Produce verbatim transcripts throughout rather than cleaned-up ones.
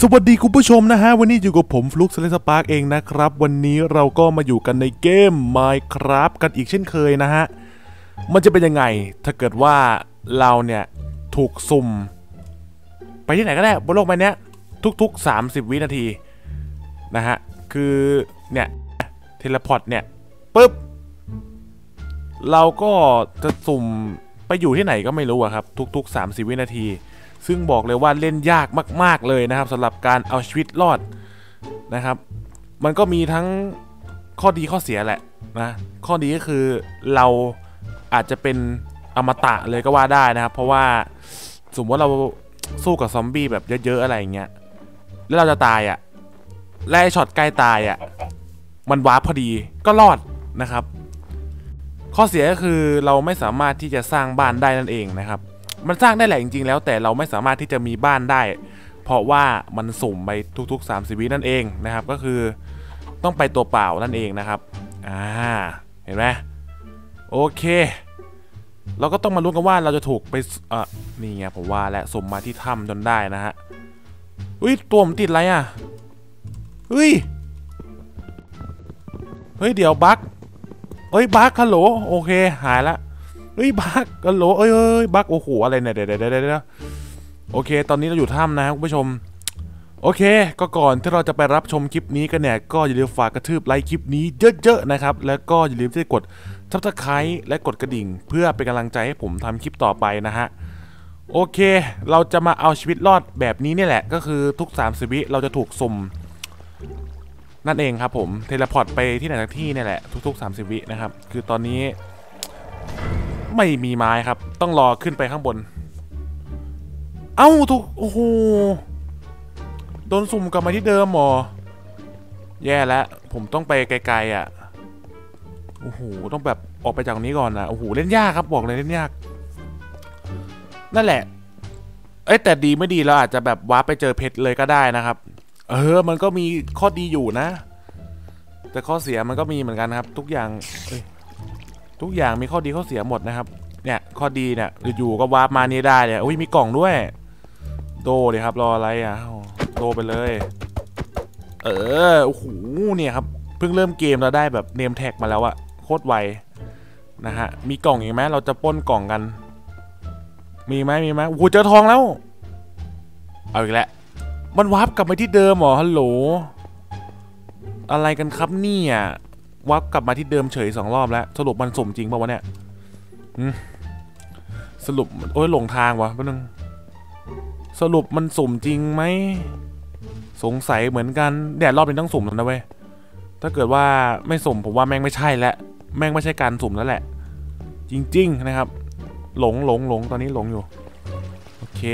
สวัสดีคุณผู้ชมนะฮะวันนี้อยู่กับผมฟลุกสเลสปาร์กเองนะครับวันนี้เราก็มาอยู่กันในเกม Minecraft กันอีกเช่นเคยนะฮะมันจะเป็นยังไงถ้าเกิดว่าเราเนี่ยถูกสุ่มไปที่ไหนก็ได้บนโลกใบนี้ทุกๆสามสิบวินาทีนะฮะคือเนี่ยเทเลพอร์ตเนี่ยปึ๊บเราก็จะสุ่มไปอยู่ที่ไหนก็ไม่รู้อะครับทุกๆสามสิบวินาทีซึ่งบอกเลยว่าเล่นยากมากๆเลยนะครับสำหรับการเอาชีวิตรอดนะครับมันก็มีทั้งข้อดีข้อเสียแหละนะข้อดีก็คือเราอาจจะเป็นอมตะเลยก็ว่าได้นะครับเพราะว่าสมมติว่าเราสู้กับซอมบี้แบบเยอะๆอะไรอย่างเงี้ยแล้วเราจะตายอ่ะและไอ้ช็อตใกล้ตายอ่ะมันวาร์ปพอดีก็รอดนะครับข้อเสียก็คือเราไม่สามารถที่จะสร้างบ้านได้นั่นเองนะครับมันสร้างได้แหละจริงๆแล้วแต่เราไม่สามารถที่จะมีบ้านได้เพราะว่ามันสุ่มไปทุกๆสามสิบวินั่นเองนะครับก็คือต้องไปตัวเปล่านั่นเองนะครับอ่าเห็นไหมโอเคเราก็ต้องมาลุ้นกันว่าเราจะถูกไปอ่ะนี่ไงผมว่าและสุ่มมาที่ถ้ำจนได้นะฮะอุ้ยตัวมันติดอะไรอ่ะเฮ้ยเฮ้ยเดี๋ยวบั๊กเฮ้ยบั๊กฮัลโหลโอเคหายละเฮ้ยบั๊กฮัลโหลเอ้ยเอ้ยบั๊กโอ้โหอะไรเนี่ยเดี๋ยวเดี๋ยวเดี๋ยวเดี๋ยวโอเคตอนนี้เราอยู่ถ้ำนะคุณผู้ชมโอเคก็ก่อนที่เราจะไปรับชมคลิปนี้กันเนี่ยก็อย่าลืมฝากกระทืบไลค์คลิปนี้เยอะๆนะครับแล้วก็อย่าลืมที่จะกดซับสไครต์และกดกระดิ่งเพื่อเป็นกำลังใจให้ผมทำคลิปต่อไปนะฮะโอเคเราจะมาเอาชีวิตรอดแบบนี้นี่แหละก็คือทุกสามสิบวิเราจะถูกสุ่มนั่นเองครับผมเทเลพอร์ตไปที่ไหนสักที่นี่แหละทุกๆสามสิบวินะครับคือตอนนี้ไม่มีไม้ครับต้องรอขึ้นไปข้างบนเอ้าถูกโอ้โหโดนสุ่มกลับมาที่เดิมหรอแย่แล้วผมต้องไปไกลๆอ่ะโอ้โหต้องแบบออกไปจากตรงนี้ก่อนนะโอ้โหเล่นยากครับบอกเลยเล่นยากนั่นแหละเอ้ยแต่ดีไม่ดีเราอาจจะแบบวาร์ปไปเจอเพชรเลยก็ได้นะครับเออมันก็มีข้อดีอยู่นะแต่ข้อเสียมันก็มีเหมือนกันครับทุกอย่างทุกอย่างมีข้อดีข้อเสียหมดนะครับเนี่ยข้อดีเนี่ยอยู่ๆก็วาร์ปมานี่ได้เนี่ยอุ้ยมีกล่องด้วยโดเลยครับรออะไรอ่ะโดไปเลยเออโอ้โหเนี่ยครับเพิ่งเริ่มเกมเราได้แบบเนมแท็กมาแล้วอะโคตรไวนะฮะมีกล่องอีกไหมเราจะปล้นกล่องกันมีไหมมีไหมโอ้โหเจอทองแล้วเอาอีกแล้วมันวาร์ปกลับมาที่เดิมเหรอฮัลโหลอะไรกันครับเนี่ยวาร์ปกลับมาที่เดิมเฉยสองรอบแล้วสรุปมันสุ่มจริงป่าวะเนี่ยสรุปโอ้ยหลงทางวะแป๊บนึงสรุปมันสุ่มจริงไหมสงสัยเหมือนกันแดดรอบนี้ต้องสุ่มแล้วนะเว้ยถ้าเกิดว่าไม่สุ่มผมว่าแม่งไม่ใช่แล้วแม่งไม่ใช่การสุ่มแล้วแหละจริงๆนะครับหลงหลงหลงตอนนี้หลงอยู่โอเค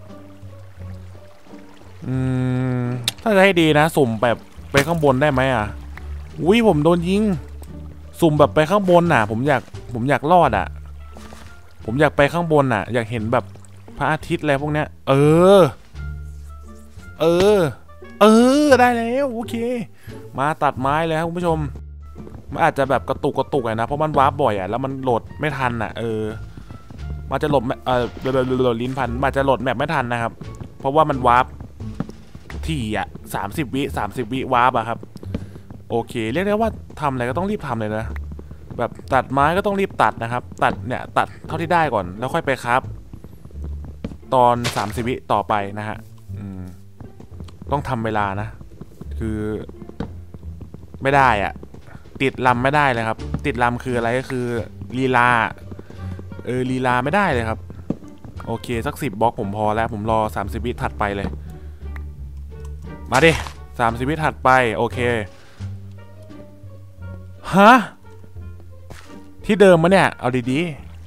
อืมถ้าจะให้ดีนะสุ่มแบบไปข้างบนได้ไหมอ่ะอุ้ยผมโดนยิงสุ่มแบบไปข้างบนน่ะผมอยากผมอยากรอดอ่ะผมอยากไปข้างบนน่ะอยากเห็นแบบพระอาทิตย์อะไรพวกเนี้ยเออเออเออได้แล้วโอเคมาตัดไม้เลยครับคุณผู้ชมมันอาจจะแบบกระตุกกระตุกอะนะเพราะมันวาร์ปบ่อยอะแล้วมันโหลดไม่ทันอะเออมันจะโหลดเออโหลดลิ้นพันมันจะโหลดแมปไม่ทันนะครับเพราะว่ามันวาร์ปที่อะสามสิบวิสามสิบวิวาร์ปอะครับโอเคเรียกได้ว่าทำอะไรก็ต้องรีบทำเลยนะแบบตัดไม้ก็ต้องรีบตัดนะครับตัดเนี่ยตัดเท่าที่ได้ก่อนแล้วค่อยไปครับตอนสามสิบวิต่อไปนะฮะต้องทำเวลานะคือไม่ได้อะติดลำไม่ได้เลยครับติดลำคืออะไรก็คือลีลาเออลีลาไม่ได้เลยครับโอเคสักสิบบล็อกผมพอแล้วผมรอสามสิบวิถัดไปเลยมาดิสามสิบวิถัดไปโอเคฮะที่เดิมมะเนี่ยเอาดี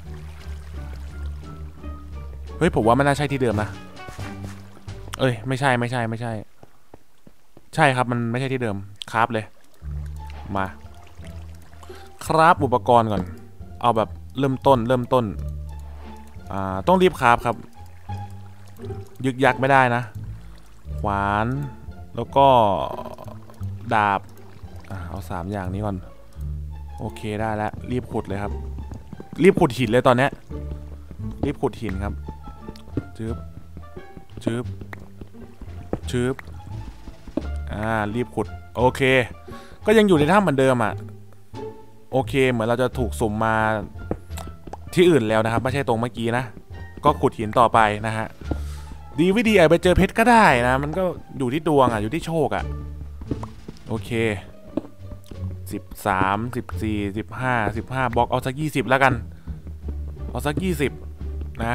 ๆเฮ้ยผมว่าไม่น่าใช่ที่เดิมนะเอ้ยไม่ใช่ไม่ใช่ไม่ใช่ใช่ครับมันไม่ใช่ที่เดิมคราฟเลยมาคราฟอุปกรณ์ก่อนเอาแบบเริ่มต้นเริ่มต้นอ่าต้องรีบคราฟครับยึกยักไม่ได้นะขวานแล้วก็ดาบเอาสามอย่างนี้ก่อนโอเคได้แล้วรีบขุดเลยครับรีบขุดหินเลยตอนนี้รีบขุดหินครับจึ๊บจึ๊บชืบอ่ารีบขุดโอเคก็ยังอยู่ในถ้ำเหมือนเดิมอ่ะโอเคเหมือนเราจะถูกสุ่มมาที่อื่นแล้วนะครับไม่ใช่ตรงเมื่อกี้นะก็ขุดหินต่อไปนะฮะดีวิดีอาจไปเจอเพชรก็ได้นะมันก็อยู่ที่ดวงอ่ะอยู่ที่โชคอ่ะโอเคสิบสามสิบสี่สิบห้าสิบห้าบล็อกเอาสักยี่สิบแล้วกันเอาสักยี่สิบนะ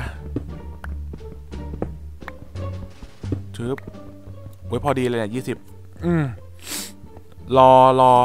ชืบไว้พอดีเลยเนี่ยยี่สิบอืมรอรอ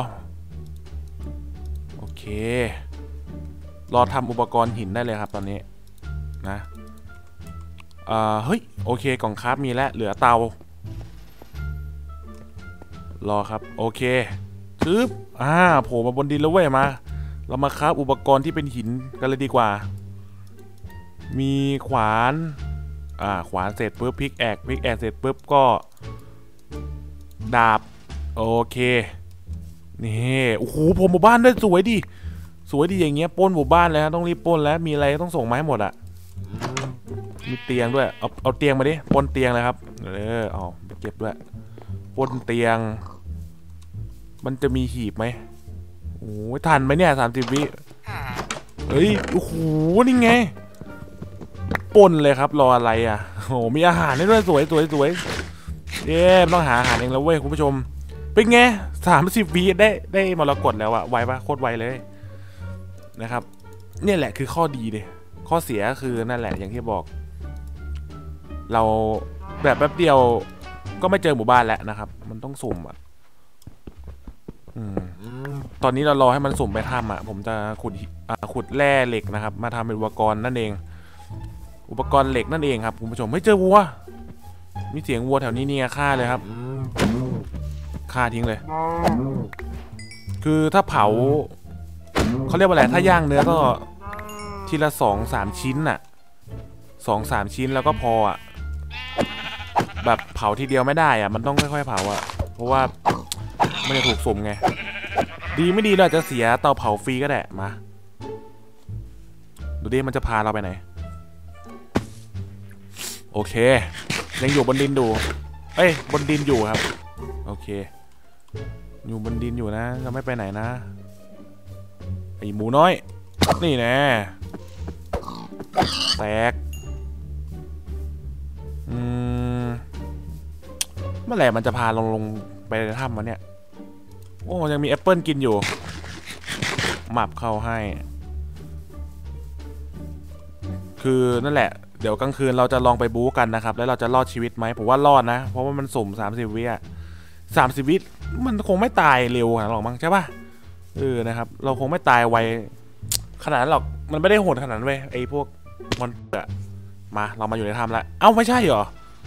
โอเครอทำอุปกรณ์หินได้เลยครับตอนนี้นะเอ่อเฮ้ยโอเคกล่องคราฟมีแล้วเหลือเตารอครับโอเคชืบอ่าโผล่มาบนดินแล้วเว้ยมาเรามาคราฟอุปกรณ์ที่เป็นหินกันเลยดีกว่ามีขวานอ่าขวานเสร็จปุ๊บพิกแอกพิกแอกเสร็จปุ๊บก็ดาบโอเคนี่โอ้โหผมหมู่บ้านด้วยสวยดิสวยดิอย่างเงี้ยปล้นหมู่บ้านแล้วต้องรีบปล้นแล้วมีอะไรต้องส่งมาให้หมดอ่ะมีเตียงด้วยเอาเอาเตียงมาดิปล้นเตียงเลยครับเออเอาไปเก็บด้วยปล้นเตียงมันจะมีหีบไหมโอ้ยทันไหมเนี่ยสามสิบวิเฮ้ยโอ้โหนี่ไงปล้นเลยครับรออะไรอ่ะโอ้มีอาหารให้ด้วยสวยสวยสวยเย้ต้องหาอาหารเองแล้วเว้ยคุณผู้ชมเป็นไงสามสิบวิได้ได้มรกตแล้วอะไวปะโคตรไวเลยนะครับเนี่ยแหละคือข้อดีเลยข้อเสียคือนั่นแหละอย่างที่บอกเราแบบแป๊บเดียวก็ไม่เจอหมู่บ้านแล้วนะครับมันต้องสุ่มอ่ะอืมตอนนี้เรารอให้มันสุ่มไปถ้ำอ่ะผมจะขุดขุดแร่เหล็กนะครับมาทำเป็นอุปกรณ์นั่นเองอุปกรณ์เหล็กนั่นเองครับคุณผู้ชมไม่เจอวัวมีเสียงวัวแถวนี้เนี่ยฆ่าเลยครับฆ่าทิ้งเลยคือถ้าเผาเขาเรียกว่าอะไรถ้าย่างเนื้อก็ทีละสองสามชิ้นน่ะสองสามชิ้นแล้วก็พออ่ะแบบเผาทีเดียวไม่ได้อ่ะมันต้องค่อยๆเผาอ่ะเพราะว่ามันจะถูกสุ่มไงดีไม่ดีเราจะเสียเตาเผาฟรีก็ได้มาดูดิมันจะพาเราไปไหนโอเคยังอยู่บนดินดูเอ้ยบนดินอยู่ครับโอเคอยู่บนดินอยู่นะเราไม่ไปไหนนะไอหมูน้อยนี่แน่แตกอืมเมื่อไหร่มันจะพาลงลงไปในถ้ำมันเนี่ยโอ้ยังมีแอปเปิลกินอยู่หมับเข้าให้คือนั่นแหละเดี๋ยวกลางคืนเราจะลองไปบู๊กันนะครับแล้วเราจะรอดชีวิตไหมผมว่ารอดนะเพราะว่ามันสุ่มสามสิบวิอะสามสิบวิมันคงไม่ตายเร็วขนาดหรอกมั้งใช่ป่ะเออนะครับเราคงไม่ตายไวขนาดนั้นหรอกมันไม่ได้โหดขนาดนั้นเว้ยไอ้พวกมันอะมาเรามาอยู่ในถ้ำแล้วเอ้าไม่ใช่เหรอ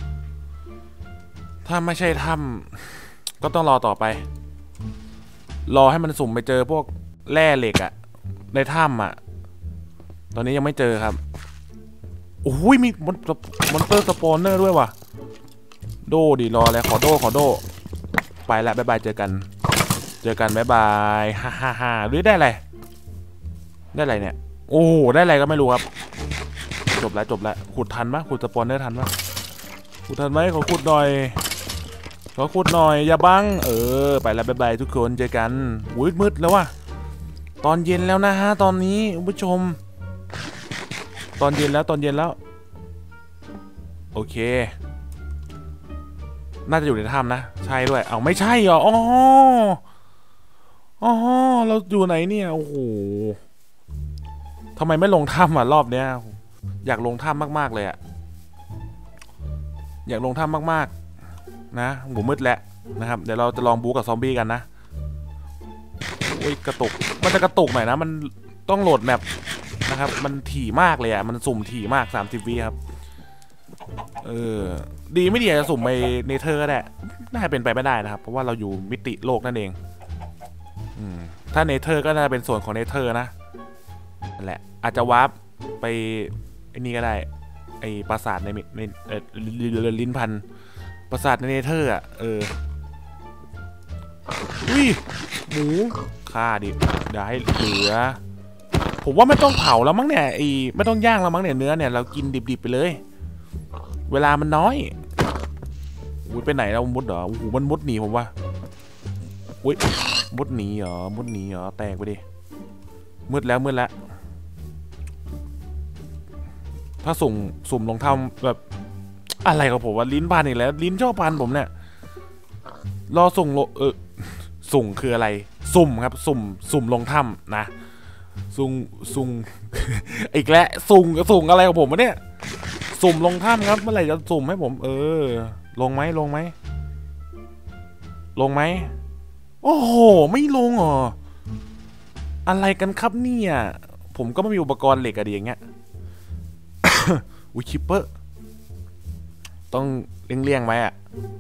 ถ้าไม่ใช่ถ้ำก็ต้องรอต่อไปรอให้มันสุ่มไปเจอพวกแร่เหล็กอะในถ้ำอะตอนนี้ยังไม่เจอครับโอ้ยมีมอนมอนเตอร์สปอนเนอร์ด้วยว่ะโดดิรออะไรขอโดขอโดไปละบ๊ายบายเจอกันเจอกันบ๊ายบายฮ่าฮ่าฮ่าหรือได้อะไรได้อะไรเนี่ยโอ้ได้อะไรก็ไม่รู้ครับจบแล้วจบแล้วขุดทันปะขุดสปอนเนอร์ทันปะขุดทันไหมขอขุดหน่อยขอขุดหน่อยอย่าบังเออไปละบ๊ายบายทุกคนเจอกันมืดมืดแล้วว่ะตอนเย็นแล้วนะฮะตอนนี้คุณผู้ชมตอนเย็นแล้วตอนเย็นแล้วโอเคน่าจะอยู่ในถ้ำนะใช่ด้วยเอาไม่ใช่เหรออ๋ออ๋อเราอยู่ไหนเนี่ยโอ้โหทำไมไม่ลงถ้ำอ่ะรอบเนี้ยอยากลงถ้ำมากๆเลยอ่ะอยากลงถ้ำมากๆนะหมูมืดแล้วนะครับเดี๋ยวเราจะลองบู๊กับซอมบี้กันนะโอ้ยกระตุกมันจะกระตุกหน่อยนะมันต้องโหลดแมปนะครับมันถี่มากเลยอ่ะมันสุ่มถี่มากสามสิบวิครับเออดีไม่ดีจะสุ่มไปเนเธอร์ก็ได้น่าจะเป็นไปไม่ได้นะครับเพราะว่าเราอยู่มิติโลกนั่นเองอืมถ้าเนเธอร์ก็น่าจะเป็นส่วนของเนเธอร์นะนั่นแหละอาจจะวาร์ปไปไอ้นี่ก็ได้ไอ้ปราสาทในในเออลิ้นพันปราสาทในเนเธอร์อ่ะเอออุ้ยหมูฆ่าดิเดี๋ยวให้เหลือผมว่าไม่ต้องเผาแล้วมั้งเนี่ยไอ้ไม่ต้องย่างแล้วมั้งเนี่ยเนื้อเนี่ยเรากินดิบๆไปเลยเวลามันน้อยอุ้ยไปไหนแล้วมุดเหรอโอ้โหมันมุดหนีผมว่ะอุ้ยมุดหนีเหรอมุดหนีเหรอแตกไปดิมืดแล้วมืดแล้วถ้าสุ่มสุ่มลงทำแบบอะไรกับผมว่าลิ้นพันอีกแล้วลิ้นชอบพันผมเนี่ยรอส่งเออสุ่มคืออะไรสุ่มครับสุ่มสุ่มลงถ้ำนะสุ่มสุ่มอีกแล้วสุ่มสุ่มอะไรกับผมวะเนี่ยสุ่มลงถ้ำครับเมื่อไหร่จะสุ่มให้ผมเออลงไหมลงไหมลงไหมโอ้โหไม่ลงเหรออะไรกันครับเนี่ยผมก็ไม่มีอุปกรณ์เหล็กอะไรอย่างเงี้ย อุ้ยคิปเปอร์ต้องเลี่ยงๆไว้อะ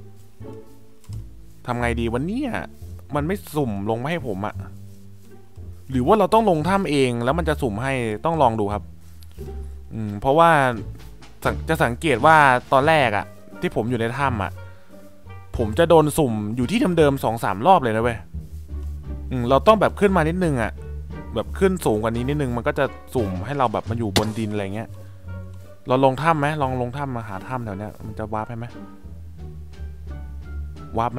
ทำไงดีวันนี้มันไม่สุ่มลงมาให้ผมอะหรือว่าเราต้องลงถ้ำเองแล้วมันจะสุ่มให้ต้องลองดูครับอืมเพราะว่าจะสังเกตว่าตอนแรกอะที่ผมอยู่ในถ้ำอะผมจะโดนสุ่มอยู่ที่เดิมๆสองสามรอบเลยนะเว้ยอืมเราต้องแบบขึ้นมานิดนึงอะแบบขึ้นสูงกว่านี้นิดนึงมันก็จะสุ่มให้เราแบบมาอยู่บนดินอะไรเงี้ยเราลงถ้ำไหมลองลงถ้ำมาหาถ้ำแถวเนี้ยมันจะวาร์ปให้ไหมวาร์ปไหม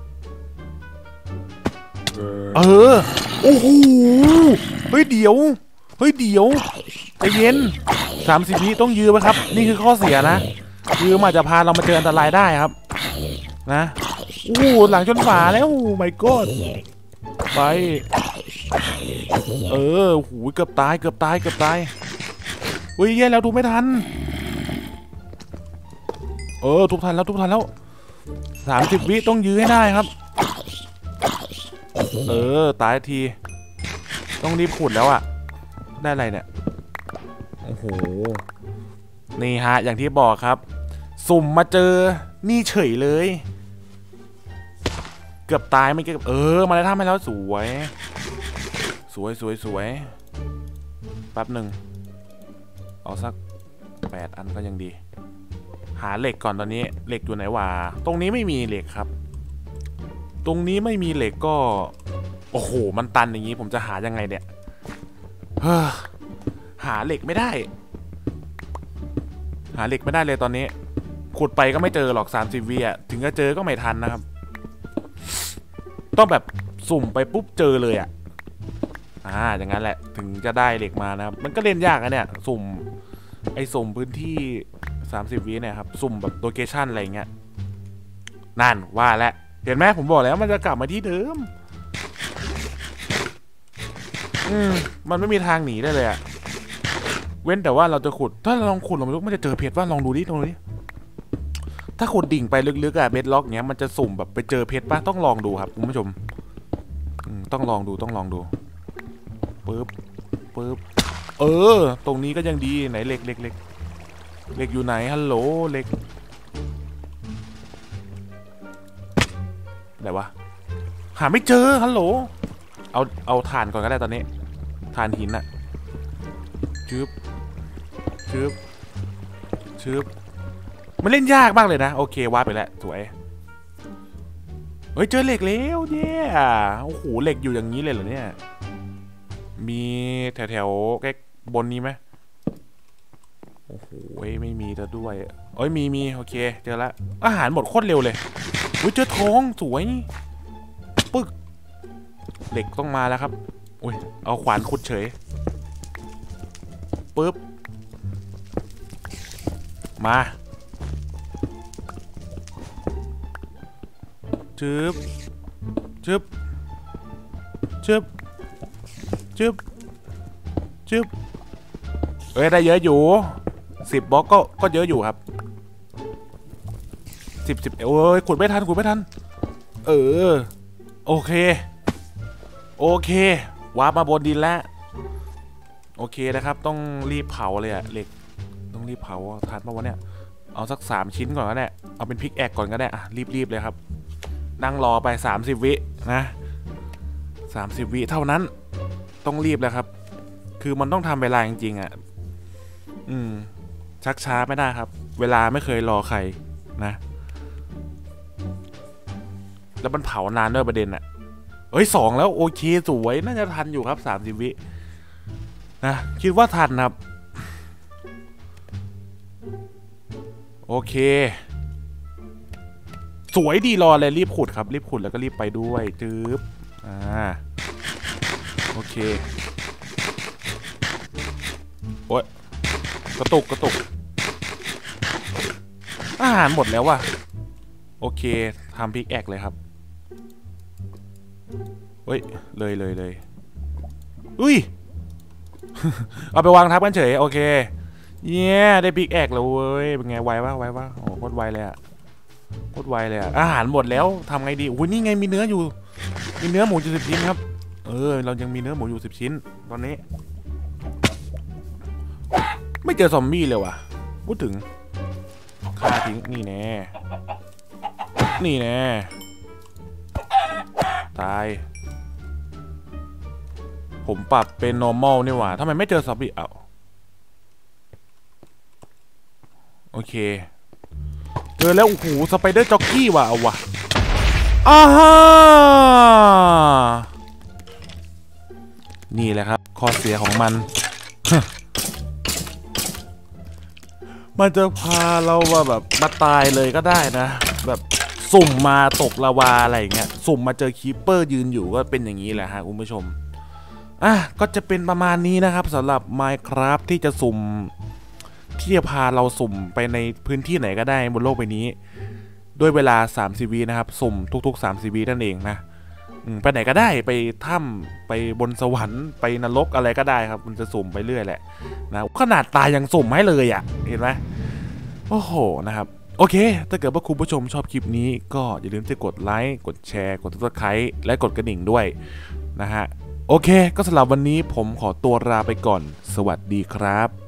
เออโอ้โหเฮ้ยเดี๋ยวเฮ้ยเดี๋ยวใจเย็นสามสิบวิต้องยื้อไหมครับนี่คือข้อเสียนะยื้อมาจะพาเรามาเจออันตรายได้ครับนะโอ้หลังชนฝาแล้วไม่กดไปเออหูเกือบตายเกือบตายเกือบตายเฮ้ยแย่แล้วทุบไม่ทันเออทุบทันแล้วทุบทันแล้วสามสิบวิต้องยื้อให้ได้ครับเออตายทีต้องรีบขุดแล้วอ่ะได้อะไรเนี่ยโอ้โหนี่ฮะอย่างที่บอกครับสุ่มมาเจอนี่เฉยเลยเกือบตายไม่เกือบเออมาได้ท่าให้แล้วสวยสวยสวยสวยแป๊บหนึ่งเอาสักแปดอันก็ยังดีหาเหล็กก่อนตอนนี้เหล็กอยู่ไหนวะตรงนี้ไม่มีเหล็กครับตรงนี้ไม่มีเหล็กก็โอ้โหมันตันอย่างนี้ผมจะหายังไงเนี่ยหาเหล็กไม่ได้หาเหล็กไม่ได้เลยตอนนี้ขุดไปก็ไม่เจอหรอกสามสิบวิอ่ะถึงจะเจอก็ไม่ทันนะครับต้องแบบสุ่มไปปุ๊บเจอเลยอ่ะอ่าอย่างนั้นแหละถึงจะได้เหล็กมานะครับมันก็เล่นยากนะเนี่ยสุ่มไอ้สุ่มพื้นที่สามสิบวิเนี่ยครับสุ่มแบบโลเคชั่นอะไรเงี้ยนั่นว่าแล้วเห็นไหมผมบอกแล้วมันจะกลับมาที่เดิมอืมมันไม่มีทางหนีได้เลยอะเว้นแต่ว่าเราจะขุดถ้าเราลองขุดเราไม่รู้มันจะเจอเพชรว่าลองดูดิลองดูดิถ้าขุดดิ่งไปลึกๆอะเบสล็อกเนี้ยมันจะสุ่มแบบไปเจอเพชรป่ะต้องลองดูครับคุณผู้ชมต้องลองดูต้องลองดูปึ๊บปึ๊บเออตรงนี้ก็ยังดีไหนเหล็กเหล็กเหล็กเหล็กอยู่ไหนฮัลโหลเหล็กไหนวะหาไม่เจอฮัลโหลเอาเอาถ่านก่อนก็ได้ตอนนี้ถ่านหินอะชืบชืบชืบมันเล่นยากมากเลยนะโอเควาร์ปไปแล้วสวยเฮ้ยเจอเหล็กแล้วเนี่ยโอ้โหเหล็กอยู่อย่างนี้เลยเหรอเนี่ยมีแถวแถวใกล้บนนี้ไหมโอ้โหไม่มีแต่ด้วยเอ้ยมีมีโอเคเจอแล้วอาหารหมดโคตรเร็วเลยอุ้ยเจอทองสวยปึ๊กเหล็กต้องมาแล้วครับอุ้ยเอาขวานขุดเฉยปึ๊บมาชึบชึบชึบชึบชึบเอ้ยได้เยอะอยู่สิบบล็อกก็ก็เยอะอยู่ครับสิบสิบเอ้ยขุดไม่ทันขุดไม่ทันเออโอเคโอเควาร์ปมาบนดินแล้วโอเคนะครับต้องรีบเผาเลยอะเหล็กต้องรีบเผาทันมาวันเนี้ยเอาสักสามชิ้นก่อนก็ได้เอาเป็นพิกแอกก่อนก็ได้อะรีบๆเลยครับนั่งรอไปสามสิบวินะสามสิบวิเท่านั้นต้องรีบแล้วครับคือมันต้องทำเวลาจริงๆอ่ะอืมชักช้าไม่ได้ครับเวลาไม่เคยรอใครนะแล้วมันเผานานด้วยประเด็นอ่ะเอ้ยสองแล้วโอเคสวยน่าจะทันอยู่ครับสามสิบวินะคิดว่าทันครับโอเคสวยดีรอเลยรีบขุดครับรีบขุดแล้วก็รีบไปด้วยจึ๊บอ่าโอเคโอ๊ยกระตุกกระตุกอาหารหมดแล้วว่ะโอเคทำพิกแอคเลยครับเฮ้ยเลยเลยเลยอุ้ย เอาไปวางทับกันเฉยโอเคเย้ได้พิกแอคแล้วเว้ยเป็นไงไวปะไวปะโอ้โคตรไวเลยอะโคตรไวเลยอะอาหารหมดแล้วทำไงดีอุ้ยนี่ไงมีเนื้ออยู่มีเนื้อหมูอยู่สิบชิ้นครับเออเรายังมีเนื้อหมูอยู่สิบชิ้นตอนนี้ไม่เจอซอมบี้เลยว่ะพูดถึงฆ่าทิ้งนี่แน่นี่แน่ตายผมปรับเป็น normal นี่หว่าทำไมไม่เจอซอมบี้เอ้าโอเคเจอแล้วโอ้โหสไปเดอร์จ็อกกี้ว่ะเอาว่ะอ้าฮ่านี่แหละครับข้อเสียของมัน มันจะพาเรามาแบบมาตายเลยก็ได้นะแบบสุ่มมาตกลาวาอะไรอย่างเงี้ยสุ่มมาเจอคีปเปอร์ยืนอยู่ก็เป็นอย่างนี้แหละฮะคุณผู้ชมอ่ะก็จะเป็นประมาณนี้นะครับสำหรับ Minecraft ที่จะสุ่มที่จะพาเราสุ่มไปในพื้นที่ไหนก็ได้บนโลกใบนี้ด้วยเวลาสามสิบวินะครับสุ่มทุกๆสามสิบวินั่นเองนะไปไหนก็ได้ไปถ้ำไปบนสวรรค์ไปนรกอะไรก็ได้ครับมันจะสุ่มไปเรื่อยแหละนะขนาดตายยังสุ่มให้เลยอ่ะเห็นไหมโอ้โหนะครับโอเคถ้าเกิดว่าคุณผู้ชมชอบคลิปนี้ก็อย่าลืมที่กดไลค์กดแชร์กด ซับสไครบ์ และกดกระดิ่งด้วยนะฮะโอเคก็สำหรับวันนี้ผมขอตัวลาไปก่อนสวัสดีครับ